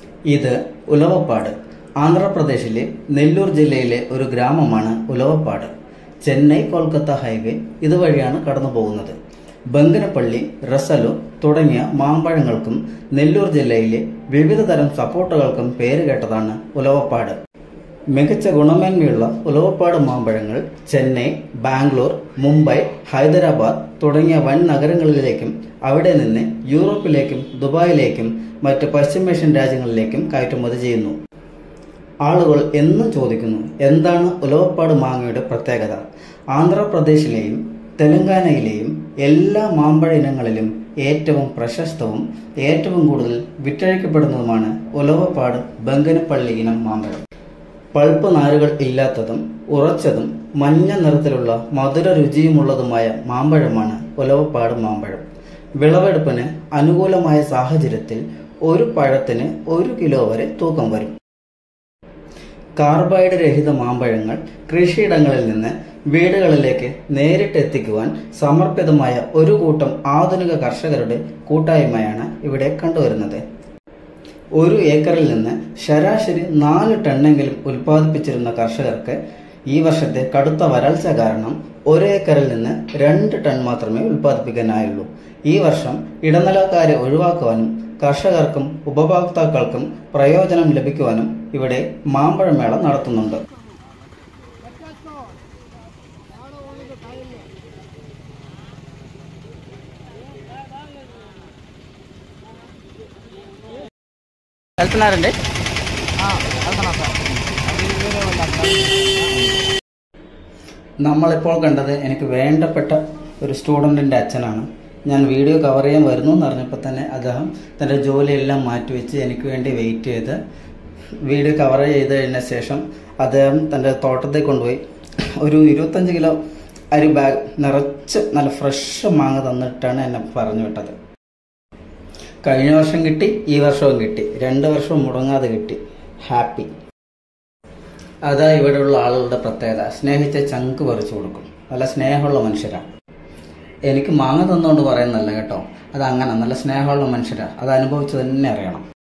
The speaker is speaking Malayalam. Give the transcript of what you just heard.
ഇത് ഉലവപ്പാട്. ആന്ധ്രാപ്രദേശിലെ നെല്ലൂർ ജില്ലയിലെ ഒരു ഗ്രാമമാണ് ഉലവപ്പാട്. ചെന്നൈ കൊൽക്കത്ത ഹൈവേ ഇതുവഴിയാണ് കടന്നു പോകുന്നത്. ബങ്കനപ്പള്ളി, റസലു തുടങ്ങിയ മാമ്പഴങ്ങൾക്കും നെല്ലൂർ ജില്ലയിലെ വിവിധ തരം സപ്പോർട്ടുകൾക്കും പേരുകേട്ടതാണ് ഉലവപ്പാട്. മികച്ച ഗുണമേന്മയുള്ള ഉലവപ്പാട് മാമ്പഴങ്ങൾ ചെന്നൈ, ബാംഗ്ലൂർ, മുംബൈ, ഹൈദരാബാദ് തുടങ്ങിയ വൻ നഗരങ്ങളിലേക്കും അവിടെ നിന്ന് യൂറോപ്പിലേക്കും ദുബായിലേക്കും മറ്റ് പശ്ചിമേഷ്യൻ രാജ്യങ്ങളിലേക്കും കയറ്റുമതി ചെയ്യുന്നു. ആളുകൾ എന്നും ചോദിക്കുന്നു, എന്താണ് ഉലവപ്പാട് മാങ്ങയുടെ പ്രത്യേകത? ആന്ധ്രാപ്രദേശിലെയും തെലങ്കാനയിലെയും എല്ലാ മാമ്പഴ ഇനങ്ങളിലും ഏറ്റവും പ്രശസ്തവും ഏറ്റവും കൂടുതൽ വിറ്റഴിക്കപ്പെടുന്നതുമാണ് ഉലവപ്പാട് ബങ്കനപ്പള്ളി ഇനം മാമ്പഴം. പൾപ്പ് നാരുകൾ ഇല്ലാത്തതും ഉറച്ചതും മഞ്ഞ നിറത്തിലുള്ള മധുര രുചിയുമുള്ളതുമായ മാമ്പഴമാണ് ഉലവപ്പാട് മാമ്പഴം. വിളവെടുപ്പിന് അനുകൂലമായ സാഹചര്യത്തിൽ ഒരു പഴത്തിന് 1 കിലോ വരെ തൂക്കം വരും. കാർബൈഡ് രഹിത മാമ്പഴങ്ങൾ കൃഷിയിടങ്ങളിൽ നിന്ന് വീടുകളിലേക്ക് നേരിട്ട് എത്തിക്കുവാൻ സമർപ്പിതമായ ഒരു കൂട്ടം ആധുനിക കർഷകരുടെ കൂട്ടായ്മയാണ് ഇവിടെ കണ്ടുവരുന്നത്. 1 ഏക്കറിൽ നിന്ന് ശരാശരി 4 ടണ്ണെങ്കിലും ഉൽപ്പാദിപ്പിച്ചിരുന്ന കർഷകർക്ക് ഈ വർഷത്തെ കടുത്ത വരൾച്ച കാരണം 1 ഏക്കറിൽ നിന്ന് 2 ടൺ മാത്രമേ ഉൽപ്പാദിപ്പിക്കാനായുള്ളൂ. ഈ വർഷം ഇടനിലക്കാരെ ഒഴിവാക്കുവാനും കർഷകർക്കും ഉപഭോക്താക്കൾക്കും പ്രയോജനം ലഭിക്കുവാനും ഇവിടെ മാമ്പഴമേള നടത്തുന്നുണ്ട്. వెళ్తున్నారండి? നമ്മളിപ്പോൾ കണ്ടത് എനിക്ക് വേണ്ടപ്പെട്ട ഒരു സ്റ്റുഡൻറ്റിൻ്റെ അച്ഛനാണ്. ഞാൻ വീഡിയോ കവർ ചെയ്യാൻ വരുന്നു എന്ന് പറഞ്ഞപ്പോൾ തന്നെ അദ്ദേഹം തൻ്റെ ജോലിയെല്ലാം മാറ്റിവെച്ച് എനിക്ക് വേണ്ടി വെയിറ്റ് ചെയ്ത് വീഡിയോ കവർ ചെയ്ത് കഴിഞ്ഞ ശേഷം അദ്ദേഹം തൻ്റെ തോട്ടത്തിൽ കൊണ്ടുപോയി ഒരു 25 കിലോ അരി ബാഗ് നിറച്ച് നല്ല ഫ്രഷ് മാങ്ങ തന്നിട്ടാണ് എന്നെ പറഞ്ഞു വിട്ടത്. കഴിഞ്ഞ വർഷം കിട്ടി, ഈ വർഷവും കിട്ടി, 2 വർഷവും മുടങ്ങാതെ കിട്ടി. ഹാപ്പി. അതാ ഇവിടെയുള്ള ആളുകളുടെ പ്രത്യേകത. സ്നേഹിച്ച ചങ്ക് പറിച്ചു കൊടുക്കും. നല്ല സ്നേഹമുള്ള മനുഷ്യരാണ്. എനിക്ക് മാങ്ങ തന്നുകൊണ്ട് പറയുന്നതല്ല കേട്ടോ, അത് അങ്ങനെ നല്ല സ്നേഹമുള്ള മനുഷ്യരാണ്. അത് അനുഭവിച്ച് തന്നെ അറിയണം.